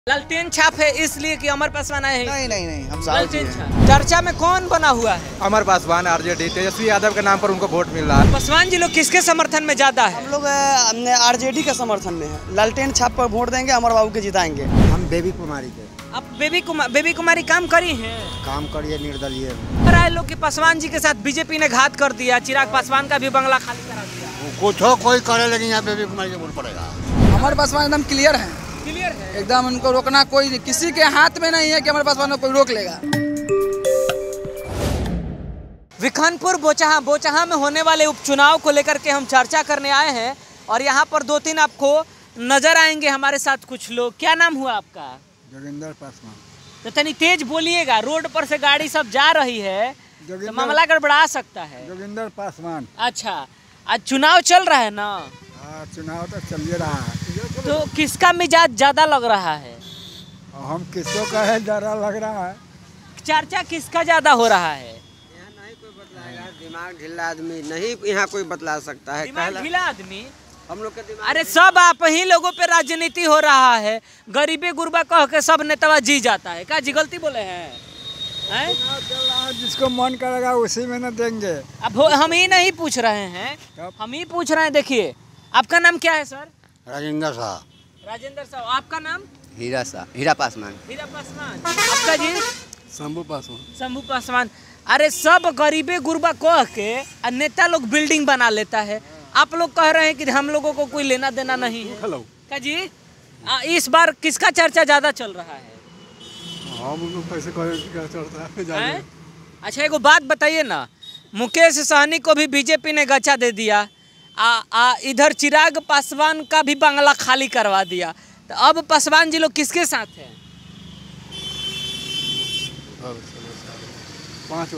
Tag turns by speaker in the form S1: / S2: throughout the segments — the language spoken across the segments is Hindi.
S1: लालटेन छाप है इसलिए कि अमर पासवान आए हैं।
S2: नहीं नहीं नहीं, हम
S1: लालटेन छाप। चर्चा में कौन बना हुआ है?
S2: अमर पासवान, आरजेडी, तेजस्वी यादव के नाम पर उनको वोट मिल रहा है।
S1: पासवान जी लोग किसके समर्थन में ज्यादा है?
S3: हम लोग आरजेडी के समर्थन में है। लालटेन छाप पर वोट देंगे, अमर बाबू के जिताएंगे।
S4: हम बेबी कुमारी के।
S1: अब बेबी कुमारी काम करी है?
S4: काम करिए निर्दलीय।
S1: राय लोग के पासवान जी के साथ बीजेपी ने घात कर दिया, चिराग पासवान का भी बंगला खाली करा दिया।
S4: कुछ हो कोई करे, लेकिन यहाँ बेबी कुमारी के वोट पड़ेगा।
S3: अमर पासवान एकदम क्लियर है, एकदम उनको रोकना कोई किसी के हाथ में नहीं है कि अमर पासवान को कोई रोक लेगा।
S1: विखानपुर बोचहा में होने वाले उपचुनाव को लेकर के हम चर्चा करने आए हैं और यहाँ पर 2-3 आपको नजर आएंगे हमारे साथ कुछ लोग। क्या नाम हुआ आपका?
S4: जोगिंदर पासवान।
S1: तो तनी तेज बोलिएगा, रोड पर से गाड़ी सब जा रही है तो मामला गड़बड़ा सकता है।
S4: जोगिंदर पासवान।
S1: अच्छा, आज चुनाव चल रहा है ना?
S4: हाँ, चुनाव तो चल ही रहा है।
S1: तो किसका मिजाज ज्यादा लग रहा है?
S4: हम किसको कहे डरा लग रहा है।
S1: चर्चा किसका ज्यादा हो रहा है?
S5: यहाँ नहीं कोई बतलाएगा, दिमाग ढीला आदमी नहीं यहाँ कोई बतला सकता है।
S1: दिमाग ढीला आदमी
S5: हम लोग के दिमाग।
S1: अरे सब आप ही लोगों पे राजनीति हो रहा है। गरीबे गुरबा कह के सब नेता जी जाता है। क्या जी गलती बोले हैं?
S4: चल रहा है, जिसको मन करेगा उसी में न देंगे।
S1: अब हम ही नहीं पूछ रहे हैं, हम ही पूछ रहे हैं। देखिए, आपका नाम क्या है सर?
S4: राजेंद्र साहब।
S1: राजेंद्र साहब। आपका नाम?
S4: हीरा पासवान।
S1: हीरा पासवान। आपका जी?
S4: शंभू पासवान।
S1: शंभू पासवान। अरे सब गरीबे गुरबा कह के नेता लोग बिल्डिंग बना लेता है। आप लोग कह रहे हैं कि हम लोगों को कोई लेना देना नहीं है।
S4: हेलो
S1: क्या जी? इस बार किसका चर्चा ज्यादा चल रहा है?
S4: हम लोग कैसे क्या चलता है?
S1: अच्छा, एगो बात बताइए ना, मुकेश सहनी को भी बीजेपी ने गचा दे दिया, इधर चिराग पासवान का भी बंगला खाली करवा दिया, तो अब पासवान जी लोग किसके साथ हैं?
S4: 5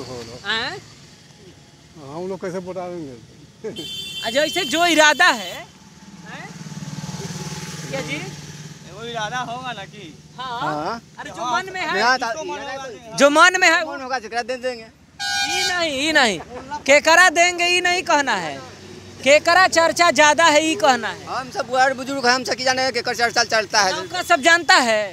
S4: हम लोग कैसे वोट देंगे?
S1: जैसे जो इरादा है क्या जी?
S3: वो इरादा होगा ना कि
S1: हाँ। अरे जो मन में है, जो मन में है
S3: होगा दे देंगे।
S1: ये नहीं केकरा देंगे, ये नहीं कहना है। केकरा चर्चा ज्यादा है ये कहना है।
S3: हम सब बड़े बुजुर्ग हैं, हम सब जाने केकर चर्चा चलता है।
S1: गाँव का सब जानता है।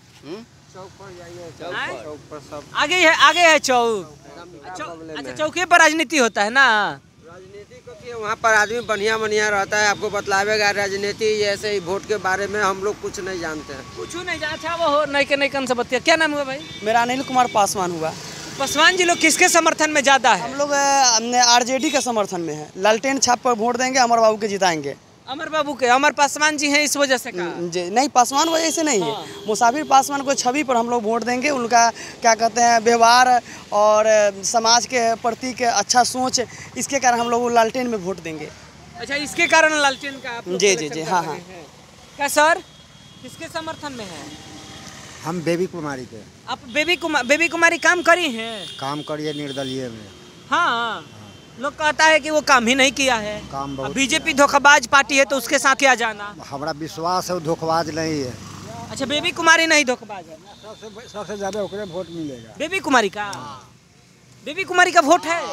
S5: चौक पर जाइए, चौक पर सब
S1: आगे है चौक। अच्छा, चौकी पर राजनीति होता है ना?
S5: राजनीति को कि वहाँ पर आदमी बढ़िया रहता है, आपको बतलावेगा राजनीति। ऐसे ही वोट के बारे में हम लोग कुछ नहीं जानते हैं।
S1: कुछ नहीं जानता। वो हो नहीं के से बतिया। क्या नाम हुआ भाई?
S3: मेरा अनिल कुमार पासवान हुआ।
S1: पासवान जी लोग किसके समर्थन में ज्यादा है?
S3: हम लोग आरजेडी के समर्थन में है। लालटेन छाप पर वोट देंगे, अमर बाबू के जिताएंगे।
S1: अमर बाबू के? अमर पासवान जी हैं इस वजह से का?
S3: जी नहीं, पासवान वजह से नहीं है। मुसाफिर पासवान को छवि पर हम लोग वोट देंगे। उनका क्या कहते हैं व्यवहार और समाज के प्रति के अच्छा सोच, इसके कारण हम लोग लालटेन में वोट देंगे।
S1: अच्छा, इसके कारण लालटेन का आप लोग
S3: जी हाँ।
S1: क्या सर किसके समर्थन में है?
S4: हम बेबी कुमारी के।
S1: आप बेबी कुमारी काम करी है?
S4: काम करिए निर्दलीय में।
S1: हाँ, लोग कहता है कि वो काम ही नहीं किया है।
S4: काम बहुत
S1: बीजेपी धोखाबाज पार्टी है तो उसके साथ क्या जाना।
S4: हमारा विश्वास है वो धोखेबाज नहीं है।
S1: अच्छा, बेबी कुमारी नहीं धोखाबाज है?
S4: सबसे ज्यादा ओकरे वोट मिलेगा।
S1: बेबी कुमारी का? बेबी कुमारी का वोट है?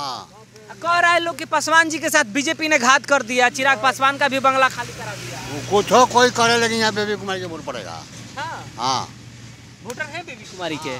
S1: कह रहा है लोग कि पासवान जी के साथ बीजेपी ने घात कर दिया, चिराग पासवान का भी बंगला खाली करा दिया।
S4: कुछ हो कोई करे, लेकिन यहाँ बेबी कुमारी के वोट पड़ेगा। हाँ,
S1: वोटर है बेबी कुमारी के।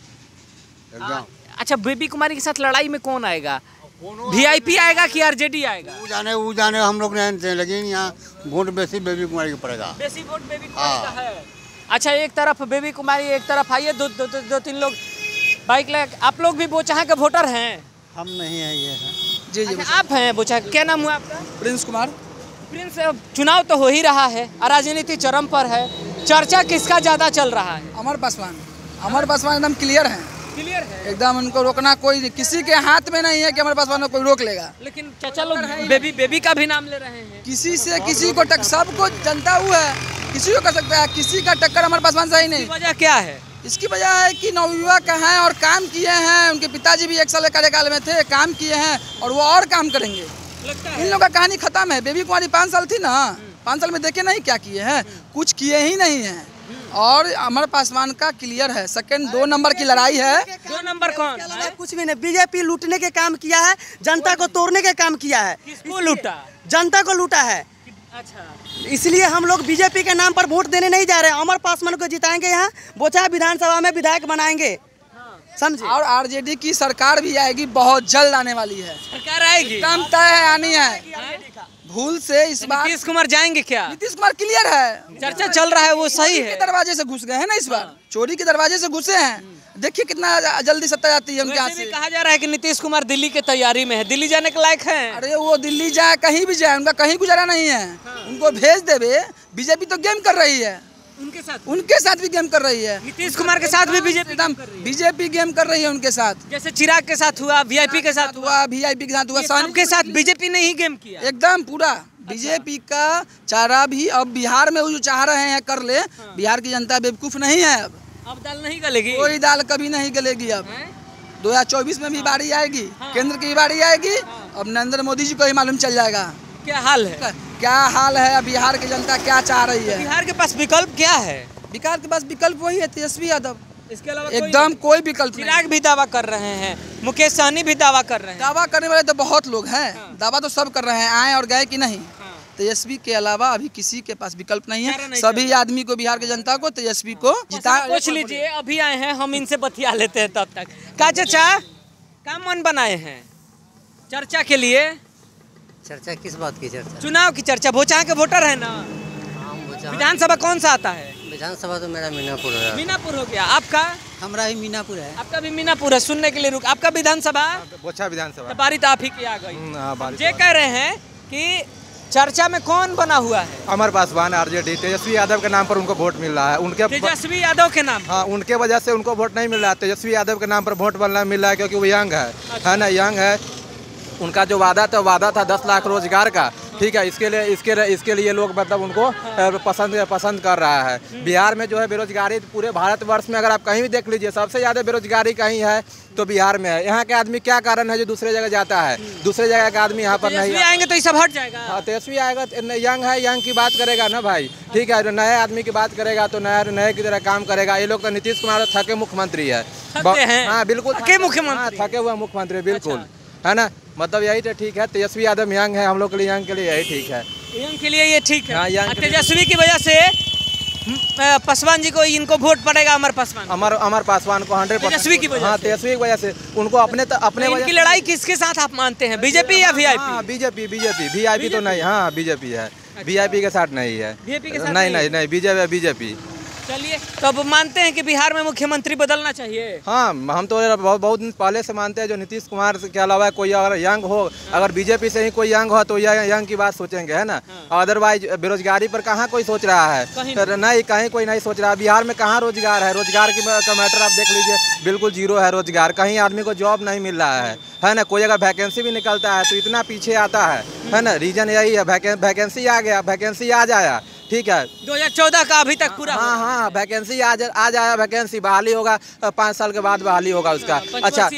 S4: एकदम।
S1: अच्छा, बेबी कुमारी के साथ लड़ाई में कौन आएगा? वीआईपी आएगा कि आरजेडी आएगा?
S4: वो जाने हम लोग नहीं, लेकिन यहाँ वोट बेसी बेबी कुमारी को पड़ेगा।
S1: बेसी वोट बेबी कुमारी का है। अच्छा, एक तरफ बेबी कुमारी, एक तरफ आइए 2-3 लोग बाइक ले। आप लोग भी बोचहा के वोटर हैं?
S4: हम नहीं है ये है।
S3: जी
S1: अच्छा, आप हैं बोचहा। क्या नाम हुआ आपका?
S3: प्रिंस कुमार।
S1: प्रिंस, चुनाव तो हो ही रहा है और राजनीति चरम पर है। चर्चा किसका ज्यादा चल रहा है?
S3: अमर पासवान। अमर पासवान एकदम क्लियर है, एकदम उनको रोकना कोई किसी के हाथ में नहीं है कि अमर पासवान को कोई रोक लेगा।
S1: लेकिन चाचा लोग बेबी का भी नाम ले रहे हैं।
S3: किसी से किसी को सबको जनता हुआ है, किसी को कर सकता है। किसी का टक्कर अमर पासवान से ही नहीं।
S1: वजह क्या है?
S3: इसकी वजह है कि नवयुवक हैं और काम किए हैं। उनके पिताजी भी 1 साल कार्यकाल में थे, काम किए हैं और वो और काम करेंगे। इन लोगों का कहानी खत्म है। बेबी कुमारी 5 साल थी ना, 5 साल में देखे नहीं क्या किए हैं, कुछ किए ही नहीं हैं। और अमर पासवान का क्लियर है, सेकंड 2 नंबर की लड़ाई है।
S1: 2 नंबर कौन?
S3: कुछ भी नहीं। बीजेपी लूटने के काम किया है, जनता को तोड़ने के काम किया है।
S1: किसको लूटा?
S3: जनता को लूटा है।
S1: अच्छा,
S6: इसलिए हम लोग बीजेपी के नाम पर वोट देने नहीं जा रहे हैं। अमर पासवान को जिताएंगे, यहाँ बोचा विधानसभा में विधायक बनाएंगे, समझे।
S3: और आरजेडी की सरकार भी आएगी, बहुत जल्द आने वाली है।
S1: सरकार आएगी,
S3: एकदम तय है, आनी है। भूल से इस बार
S1: नीतीश कुमार जाएंगे क्या?
S3: नीतीश कुमार क्लियर है,
S1: चर्चा चल रहा है वो सही
S3: चोरी
S1: है।
S3: के दरवाजे से घुस गए हैं ना इस बार, चोरी के दरवाजे से घुसे हैं। देखिए कितना जल्दी सत्ता जाती है उनके हाथ
S1: वैसे भी
S3: से।
S1: कहा जा रहा है कि नीतीश कुमार दिल्ली के तैयारी में है, दिल्ली जाने के लायक है।
S3: अरे वो दिल्ली जाए, कहीं भी जाए, उनका कहीं गुजारा नहीं है। उनको भेज देवे। बीजेपी तो गेम कर रही है, उनके साथ भी गेम कर रही है।
S1: नीतीश कुमार के साथ भी बीजेपी
S3: एकदम बीजेपी गेम कर रही है उनके साथ।
S1: जैसे चिराग के साथ हुआ, वीआईपी के साथ हुआ,
S3: वीआईपी के साथ हुआ,
S1: सबके साथ बीजेपी ने ही गेम किया
S3: एकदम पूरा। बीजेपी का चारा भी अब बिहार में वो जो चाह रहे हैं कर ले। बिहार की जनता बेवकूफ नहीं है।
S1: अब दाल नहीं गलेगी,
S3: कोई दाल कभी नहीं गलेगी। अब 2024 में भी बारी आएगी, केंद्र की बारी आएगी। अब नरेंद्र मोदी जी को ही मालूम चल जाएगा
S1: क्या हाल है,
S3: क्या हाल है। बिहार की जनता क्या चाह रही है।
S1: बिहार के पास विकल्प क्या है?
S3: बिहार के पास विकल्प वही है, तेजस्वी यादव।
S1: इसके अलावा
S3: एकदम कोई विकल्प नहीं।
S1: चिराग भी दावा कर रहे हैं, मुकेश सहनी भी दावा कर रहे हैं।
S3: दावा करने वाले तो बहुत लोग हैं, दावा तो सब कर रहे हैं, आए और गए कि नहीं। तेजस्वी के अलावा अभी किसी के पास विकल्प नहीं है। सभी आदमी को, बिहार की जनता को तेजस्वी को जिता।
S1: पूछ लीजिए, अभी आए हैं, हम इनसे बतिया लेते हैं तब तक। का चाचा क्या मन बनाए हैं चर्चा के लिए?
S7: चर्चा किस बात की चर्चा?
S1: चुनाव की चर्चा। भोचा के वोटर है ना, विधानसभा कौन सा आता है?
S7: विधानसभा तो मेरा मीनापुर है।
S1: मीनापुर हो गया। आपका?
S7: हमारा भी मीनापुर है।
S1: आपका भी मीनापुर है, सुनने के लिए रुक। आपका विधानसभा?
S2: बोचा विधानसभा।
S1: बारी तो आप ही की आ गई। ये कह रहे हैं कि चर्चा में कौन बना हुआ है?
S2: अमर पासवान, आरजेडी, तेजस्वी यादव के नाम पर उनको वोट मिल रहा है। उनके
S1: तेजस्वी यादव के नाम?
S2: हाँ, उनके वजह से उनको वोट नहीं मिल रहा है। तेजस्वी यादव के नाम पर वोट मिल रहा है क्योंकि वो यंग है ना, यंग है। उनका जो वादा था 10 लाख रोजगार का, ठीक है। इसके लिए लोग मतलब उनको पसंद कर रहा है। बिहार में जो है बेरोजगारी पूरे भारतवर्ष में अगर आप कहीं भी देख लीजिए, सबसे ज़्यादा बेरोजगारी कहीं है तो बिहार में है। यहाँ के आदमी क्या कारण है जो दूसरे जगह जाता है, दूसरे जगह का आदमी यहाँ पर नहीं
S1: आएंगे तो ये सब हट जाएगा।
S2: हाँ, तेजस्वी आएगा, यंग है, यंग की बात करेगा ना भाई, ठीक है। नए आदमी की बात करेगा तो नए की तरह काम करेगा। ये लोग तो नीतीश कुमार थके मुख्यमंत्री है।
S1: हाँ
S2: बिल्कुल
S1: थके मुख्यमंत्री,
S2: थके हुए मुख्यमंत्री, बिल्कुल है ना। मतलब यही तो ठीक है। तेजस्वी यादव यंग है, हम लोग के लिए यंग के लिए यही ठीक है।
S1: यंग के लिए ये ठीक है।
S2: हाँ,
S1: तेजस्वी की वजह से पासवान जी को इनको वोट पड़ेगा। अमर पासवान
S2: को 100%।
S1: तेजस्वी की वजह
S2: हाँ, तेजस्वी की वजह से उनको अपने
S1: इनकी लड़ाई किसके साथ आप मानते हैं, बीजेपी या वीआईपी?
S2: बीजेपी। वीआईपी तो नहीं, हाँ बीजेपी है। वीआईपी के साथ नहीं है। नहीं बीजेपी।
S1: चलिए, तो अब मानते हैं कि बिहार में मुख्यमंत्री बदलना चाहिए?
S2: हाँ, हम तो बहुत दिन पहले से मानते हैं जो नीतीश कुमार के अलावा कोई अगर यंग हो, अगर बीजेपी से ही कोई यंग हो तो यंग की बात सोचेंगे, है ना। अदरवाइज बेरोजगारी पर कहाँ कोई सोच रहा है, नहीं कहीं कोई नहीं सोच रहा। बिहार में कहाँ रोजगार है, रोजगार का मैटर आप देख लीजिए, बिल्कुल जीरो है रोजगार। कहीं आदमी को जॉब नहीं मिल रहा है ना। कोई अगर वैकेंसी भी निकलता है तो इतना पीछे आता है ना। रीजन यही है, वैकेंसी आ गया, वैकेंसी आ जाया, ठीक है।
S1: 2014 का अभी तक पूरा?
S2: हाँ, वैकेंसी आ जाया, वैकेंसी बहाली होगा 5 साल के बाद बहाली होगा उसका। अच्छा,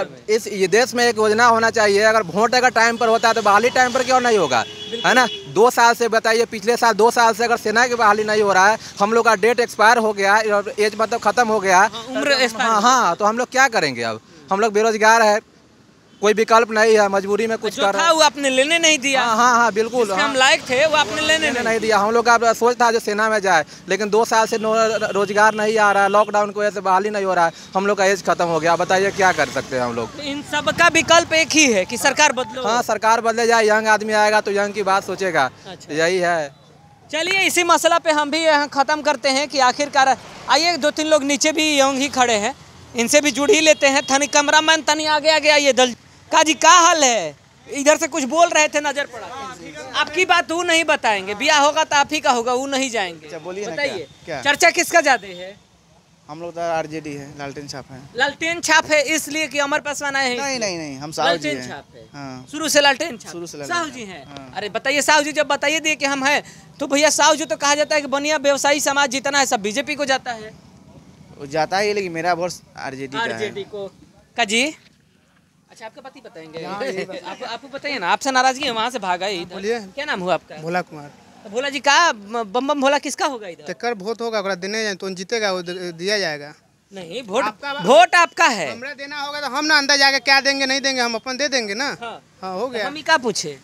S2: ये देश में एक योजना होना चाहिए, अगर वोट अगर टाइम पर होता है तो बहाली टाइम पर क्यों नहीं होगा, है ना। 2 साल से बताइए, पिछले साल 2 साल से अगर सेना की बहाली नहीं हो रहा है, हम लोग का डेट एक्सपायर हो गया, एज मतलब खत्म हो गया, उम्र। हाँ, तो हम लोग क्या करेंगे अब? हम लोग बेरोजगार है, कोई विकल्प नहीं है, मजबूरी में कुछ कर रहा है।
S1: वो आपने लेने नहीं दिया।
S2: हाँ, बिल्कुल।
S1: हम लायक थे, वो आपने लेने
S2: नहीं दिया। हम लोग का सोच था जो सेना में जाए, लेकिन 2 साल से रोजगार नहीं आ रहा है, लॉकडाउन की वजह से बहाली नहीं हो रहा है, हम लोग का एज खत्म हो गया। बताइए क्या कर सकते हैं हम लोग?
S1: इन सब का विकल्प एक ही है कि सरकार बदलो।
S2: हाँ, सरकार बदले जाए, यंग आदमी आएगा तो यंग की बात सोचेगा, यही है।
S1: चलिए, इसी मसला पे हम भी यहाँ ख़त्म करते हैं कि आखिरकार आइए 2-3 लोग नीचे भी यंग ही खड़े हैं, इनसे भी जुड़ ही लेते हैं। थनी कैमरामैन तनी आगे आइए। काजी क्या हाल है? इधर से कुछ बोल रहे थे, नजर पड़ा। आपकी बात वो नहीं बताएंगे, ब्याह होगा तो आप ही का होगा, वो नहीं जाएंगे। बताइए, चर्चा किसका ज्यादा है?
S8: हम लोग तो आरजेडी है, लालटेन छाप है।
S1: लालटेन छाप है इसलिए कि अमर पासवान आए हैं?
S8: नहीं, हम साहू जी हैं।
S1: छाप है।
S8: हाँ।
S1: शुरू से लालटेन छाप, साहू जी हैं। हाँ। अरे बताइए साहू जी, जब बताइए दिए कि हम हैं तो भैया साहू जी तो कहा जाता है कि बनिया व्यवसायी समाज जितना है सब बीजेपी को जाता है।
S8: वो जाता है, लेकिन मेरा वोट आरजेडी
S1: को का जी। अच्छा, आपका पति बताएंगे? आपको बताइए ना, आपसे नाराजगी है, वहाँ से भागा ही।
S9: बोलिए,
S1: क्या नाम हुआ आपका?
S9: भोला कुमार।
S1: भोला जी का बम बम भोला किसका होगा इधर?
S9: टक्कर वोट होगा, देने जाए तो जीतेगा, वो दिया जाएगा।
S1: नहीं, वोट आपका है,
S9: हमरा देना होगा तो हम ना अंदर जाके क्या देंगे नहीं देंगे, हम अपन दे देंगे ना। हाँ, हो गया।
S1: हम क्या पूछे?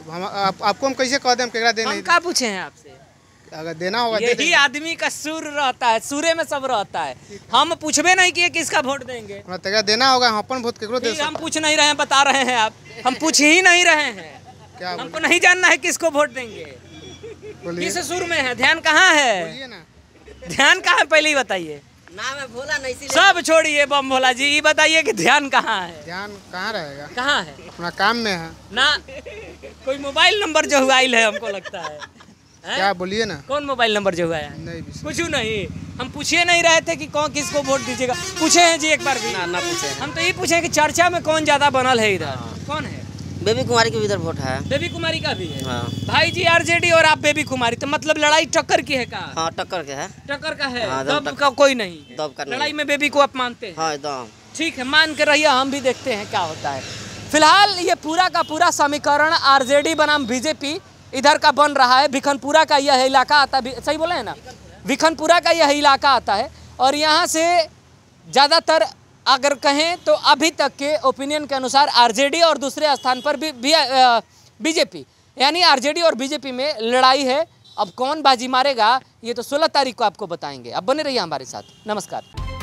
S9: आपको हम कैसे कह दें हम केकरा दे
S1: हम
S9: नहीं
S1: क्या पूछे हैं आपसे?
S9: अगर देना होगा दे
S1: यही
S9: देंगे।
S1: आदमी का सुर रहता है, सुरे में सब रहता है। हम पूछबे नहीं किए किसका वोट देंगे।
S9: हमरा तेकरा देना होगा, हम अपन वोट केकरो दे
S1: ठीक, हम
S9: सकते
S1: पूछ नहीं रहे हैं, बता रहे हैं आप। हम पूछ ही नहीं रहे हैं।
S9: क्या
S1: हमको नहीं जानना है किसको वोट देंगे।
S9: बोलिए
S1: किस सुर में है? ध्यान कहाँ है?
S9: बोलिए ना।
S1: ध्यान कहाँ है पहले ही बताइए।
S7: नाम है भोला नहीं
S1: सब छोड़िए बम भोला जी, ये बताइए कि ध्यान कहाँ है?
S9: ध्यान कहाँ रहेगा,
S1: कहाँ है
S9: अपना काम में है।
S1: ना? कोई मोबाइल नंबर जो हुआ है हमको लगता है।
S9: क्या बोलिए ना।
S1: कौन मोबाइल नंबर जो हुआ है?
S9: नहीं
S1: कुछ नहीं। हम पूछे नहीं रहे थे कि कौन किसको वोट दीजिएगा। पूछे हैं जी एक बार भी?
S7: ना पूछे।
S1: हम तो ये पूछे कि चर्चा में कौन ज्यादा बनल है इधर। कौन है?
S7: बेबी कुमारी के भी इधर वोट है।
S1: बेबी कुमारी का भी है।
S7: हाँ।
S1: भाई जी आरजेडी और आप बेबी कुमारी, तो मतलब लड़ाई टक्कर की है का?
S7: हाँ टक्कर के है।
S1: टक्कर का है।
S7: हाँ,
S1: दब का कोई नहीं।
S7: दब का नहीं।
S1: लड़ाई में बेबी को आप मानते हैं?
S7: हाँ एकदम।
S1: ठीक है, मान के रहिए, हम भी देखते हैं क्या होता है। फिलहाल ये पूरा का पूरा समीकरण आरजेडी बनाम बीजेपी इधर का बन रहा है। भिखनपुरा का यह इलाका आता है, सही बोले हैं ना? भिखनपुरा का यह इलाका आता है और यहाँ से ज़्यादातर अगर कहें तो अभी तक के ओपिनियन के अनुसार आरजेडी और दूसरे स्थान पर भी बीजेपी, यानी आरजेडी और बीजेपी में लड़ाई है। अब कौन बाजी मारेगा ये तो 16 तारीख को आपको बताएंगे। अब बने रहिए हमारे साथ। नमस्कार।